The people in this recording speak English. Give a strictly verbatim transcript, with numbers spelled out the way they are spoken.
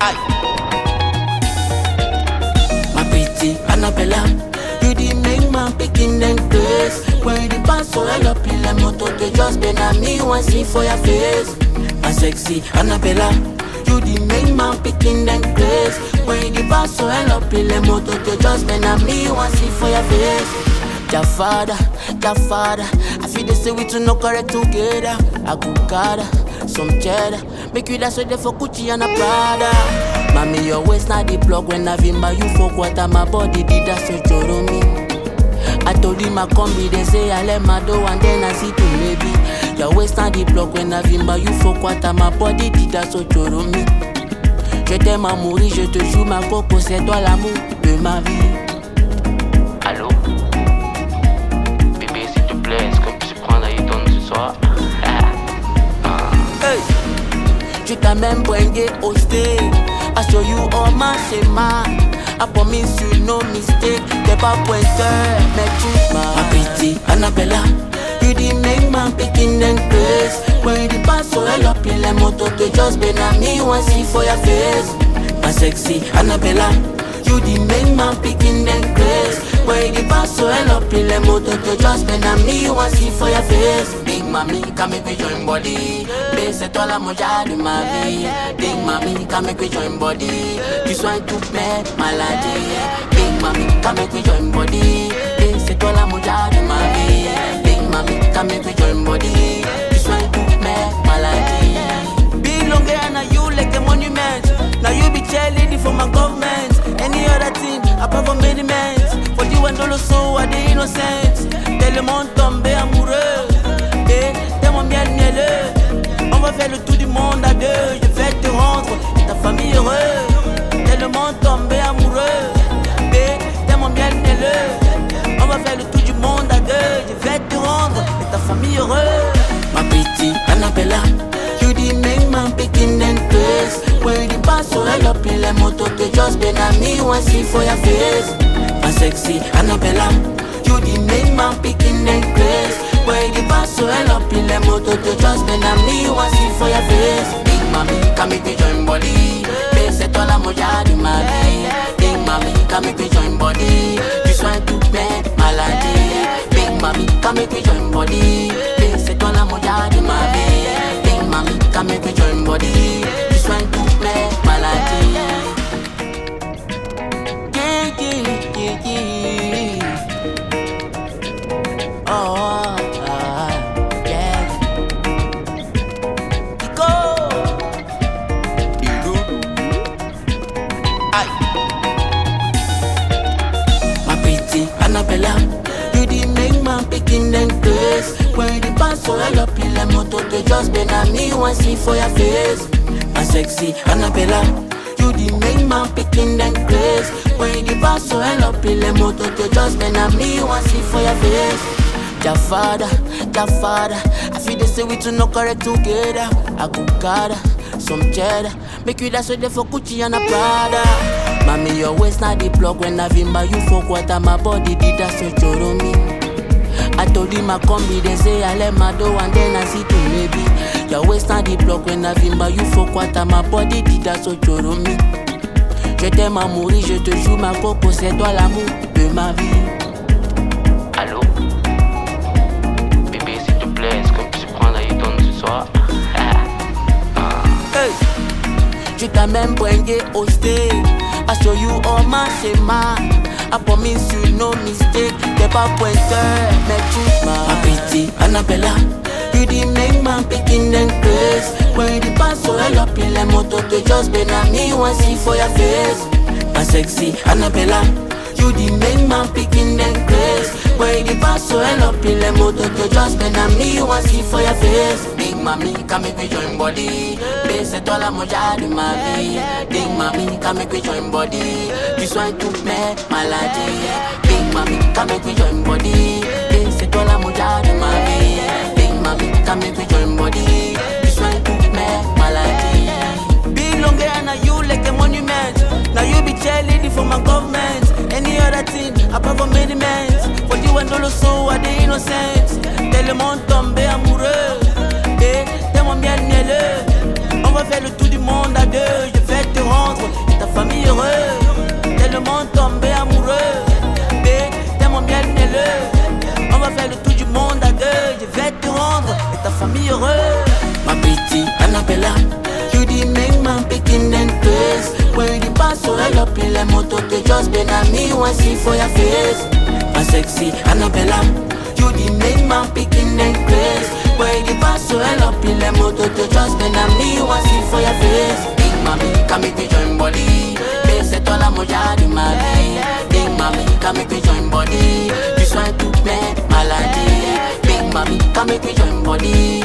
Aye. My pretty Annabella, you the main man picking them grace. When you the pass so I up in the motor to just been a me one see for your face. My sexy Annabella, you the main man picking them grace. When you the pass so I up in the motor to just been a me one see for your face. Your father, your father, I feel the same we to no correct together. I go gather some cheddar, make you that's what they for Gucci and a Prada. Mommy, your waist not the plug when I vimba you for quarter my body did that so joro me. I told him I come be they say I let my door and then I see to maybe. Your waist not the plug when I vimba you for quarter my body did that so joro me. Je t'aime à mourir, je te joue ma coco, c'est toi l'amour de ma vie. Allô? Bébé s'il te plaît, est-ce qu'on peut se prendre à Eton ce soir? Hey. Tu t'as même poigné au steak. I show you all my shema. I promise you no mistake. T'es pas pointeur, mais tu m'as. My pretty Annabella, you the main man picking them grace. When you the pass so I up in the motor to just been a me one see for your face. My sexy Annabella, you the main man picking them grace. When you the pass so I up in the motor to just been a me one see for your face. Big mami, come make we join body. Babe, c'est toi la moja de ma vie. Big mami, come make we join body. Tu sois toute mes maladies. Big mami, come make we join body. Babe, c'est toi la moja de ma vie. Big mami, come make we join body. Tu sois toutes mes maladies. Big long hair, now you like a monument. Now you be cheerleading for my government. Any other thing, apart from mediments. For you and all so are the innocent. Tellement tombé amoureux. Tellement bien nielleux. On va faire le tour du monde à deux. Je vais te rendre et ta famille heureuse. Tellement tombé amoureux. Tellement bien nielleux. On va faire le tour du monde à deux. Je vais te rendre et ta famille heureuse. My pretty Annabella, you the main man picking them grace. When you the pass so I up in the motor to just been a me one see for your face. My sexy Annabella, you the main man picking them grace. When you the pass so I up in the motor to just been a me one see for your face. Big mami, come make me join body. Babe, c'est toi la moja de ma vie. Big mami, come make me join body. Tu sois toutes mes maladies. Big mami, come make me join body. Babe, c'est toi la moja de ma vie. Big mami, come make me join body. Tu sois toutes mes maladies. Yeah, yeah, yeah, yeah. Oh, ah, yeah. Go. Aye. My pretty Annabella, you the main man picking them grace. When you the pass so I up in the motor to just been a me one see for your face. My sexy Annabella, you the main man picking them grace. When you the pass so I up in the motor to just been a me one see for your face. Your father, your father, I feel the same we to no correct together. I go gather some cheddar, make you that's what they for Gucci and a Prada. Mommy, your waist not the plug when I vimba you for quarter my body did that so joro me. I told him I come be they say I let my door and then I see to maybe. Your waist not the plug when I vimba you for quarter my body did that so joro me. Je t'aime à mourir, je te joue ma coco, c'est toi l'amour de ma vie. Allô? Bébé s'il te plaît, est-ce qu'on peut se prendre à Eton ce soir? Hey. Tu t'as même poigné au steak. I show you all my shema. I promise you no mistake. T'es pas pointeur, mais tu m'as. My pretty Annabella, you the main man picking them grace. When you the pass so I up in the motor to just been a me one see for your face. My sexy Annabella, you the main man picking them grace. When you the pass so I up in the motor to just been a me one see for your face. Big mami, come make me join body. Babe, c'est toi la moja de ma vie. Big mami, come make me join body. Tu sois toutes mes maladies. Big mami, come make me join body. Babe, c'est toi la moja de ma vie. Big mami, come make me join body. Tu sois toutes mes maladies. Big long hair, now you like a monument. Now you be cheerleading for my government. Any other thing, apart from mediments. For you and all so are the innocent. Tellement tombé amoureux. Tellement bien nielleux. On va faire le tour du monde à deux. Je vais te rendre famille heureuse, tellement tombé amoureux. Bé, t'es mon miel mielleux. On va faire le tour du monde à deux. Je vais te rendre et ta famille heureuse. Ma petite Annabella, you the make my picking and place. When you pass so I up in the motor to just been at me one see for your face. My sexy Annabella, you the make my picking and place. When you pass so I up in the motor to just been at me one see for your face. Big mommy, come make me join body. Mais c'est toi la moja de ma vie. Big mommy, come make me join body. Tu sois toute mes maladies. Big mommy, come make me join body.